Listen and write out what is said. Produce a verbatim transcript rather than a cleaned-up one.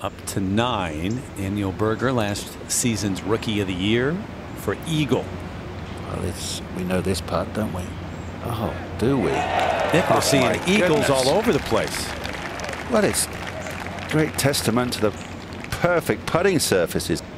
up to nine. Daniel Berger, last season's Rookie of the Year for Eagle. Well, it's, we know this putt, don't we? Oh, do we? Nick, we're Oh, seeing my eagles goodness. all over the place. Well, it's great testament to the perfect putting surfaces.